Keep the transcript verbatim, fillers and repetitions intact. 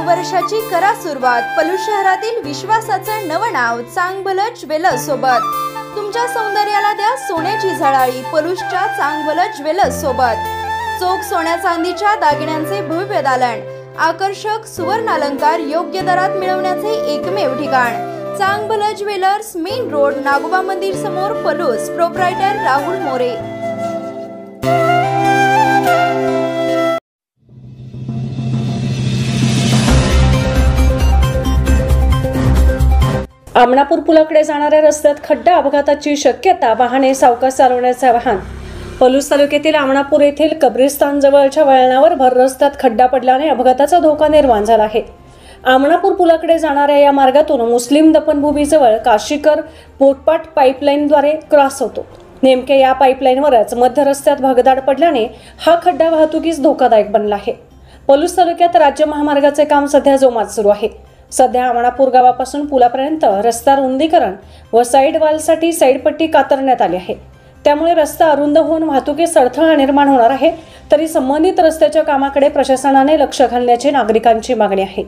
वर्षाची करा सुरुवात पलूस शहरातील विश्वासाचं नवं नाव चांगभलं ज्वेलर्स सोबत। तुमच्या सौंदर्याला द्या सोन्याची झळाळी पलूसच्या चांगभलं ज्वेलर्स सोबत। चोख सोन्या चांदीच्या दागिन्यांचे भव्य दालन, आकर्षक सुवर्ण अलंकार योग्य दरात मिळवण्याचे एकमेव ठिकाण Changbhala jewellers, main road, Nagoba मंदिर समोर, पलूस। प्रोप्रायटर राहुल मोरे। आमणापूर पुलाकडे जाणाऱ्या रस्त्यात खड्डा अपघाताची शक्यता, वाहने सावकाश चालवण्याचे आवाहन। पलूस तालुक्यातील आमणापूर येथील कब्रिस्तान जवळच्या वळणावर भर रस्त्यात खड्डा पडल्याने अपघाताचा धोका निर्माण झाला आहे। आमणापूर पुलाकडे जाणाऱ्या या मार्गातून मुस्लिम दफनभूमीजवळ काशीकर पोटपाट पाईपलाईनद्वारे क्रॉस होतो। नेमक्या या पाईपलाईनवरच मध्य रस्त्यात भगदाड पडल्याने हा खड्डा वाहतुकीस धोकादायक बनला आहे। पलूस तालुक्यात राज्य महामार्गाचे काम सध्या जोमात सुरू आहे। सध्या आमणापूर गावापासून पुलापर्यंत रस्ता रुंदीकरण व साईड वॉलसाठी साईडपट्टी कातरण्यात आली आहे। त्यामुळे रस्ता अरुंद होऊन वाहतुकीस अडथळा निर्माण होणार आहे। तरी संबंधित रस्त्याच्या कामाकडे प्रशासनाने लक्ष घालण्याची नागरिकांची मागणी आहे।